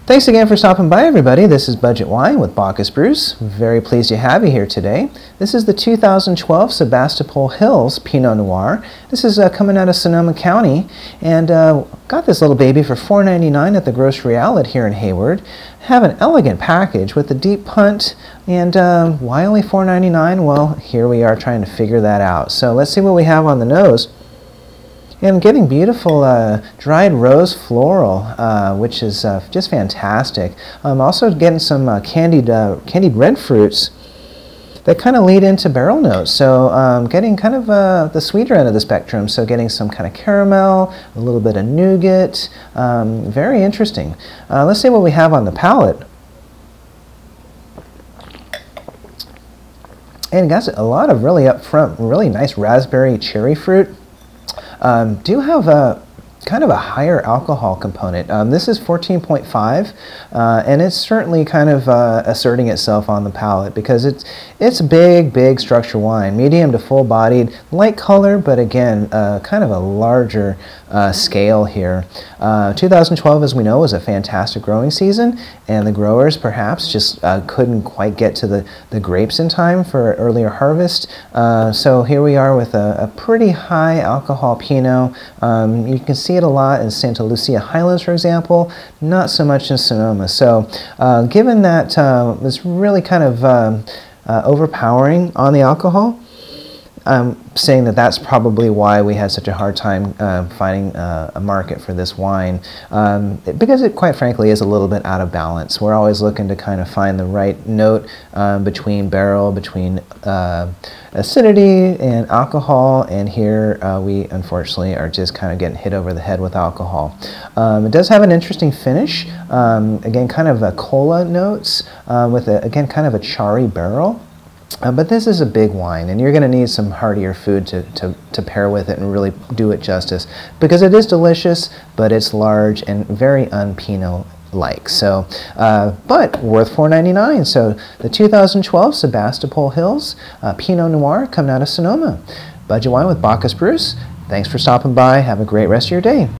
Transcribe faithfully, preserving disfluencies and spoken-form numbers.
Thanks again for stopping by, everybody. This is Budget Wine with Bacchus Bruce. Very pleased to have you here today. This is the two thousand twelve Sebastopol Hills Pinot Noir. This is uh, coming out of Sonoma County, and uh, got this little baby for four ninety-nine at the Grocery Outlet here in Hayward. Have an elegant package with a deep punt, and uh, why only four ninety-nine? Well, here we are trying to figure that out. So let's see what we have on the nose. And I'm getting beautiful uh, dried rose floral, uh, which is uh, just fantastic. I'm also getting some uh, candied, uh, candied red fruits that kind of lead into barrel notes. So um, getting kind of uh, the sweeter end of the spectrum, so getting some kind of caramel, a little bit of nougat. Um, very interesting. Uh, let's see what we have on the palate. And got a lot of really upfront, really nice raspberry cherry fruit. Um, do have a kind of a higher alcohol component. Um, this is fourteen point five, uh, and it's certainly kind of uh, asserting itself on the palate because it's it's big, big structure wine, medium to full-bodied, light color, but again, uh, kind of a larger uh, scale here. Uh, two thousand twelve, as we know, was a fantastic growing season, and the growers perhaps just uh, couldn't quite get to the, the grapes in time for earlier harvest. Uh, so here we are with a, a pretty high alcohol Pinot. Um, you can see it a lot in Santa Lucia Highlands, for example, not so much in Sonoma. So uh, given that uh, it's really kind of um, uh, overpowering on the alcohol, I'm saying that that's probably why we had such a hard time uh, finding uh, a market for this wine, um, because it quite frankly is a little bit out of balance. We're always looking to kind of find the right note um, between barrel, between uh, acidity and alcohol, and here uh, we unfortunately are just kind of getting hit over the head with alcohol. Um, it does have an interesting finish, um, again kind of a cola notes uh, with a, again kind of a charry barrel. Uh, but this is a big wine, and you're going to need some heartier food to, to, to pair with it and really do it justice, because it is delicious, but it's large and very un-Pinot-like. So, uh, but worth four ninety-nine. So the two thousand twelve Sebastopol Hills uh, Pinot Noir coming out of Sonoma. Budget Wine with Bacchus Bruce. Thanks for stopping by. Have a great rest of your day.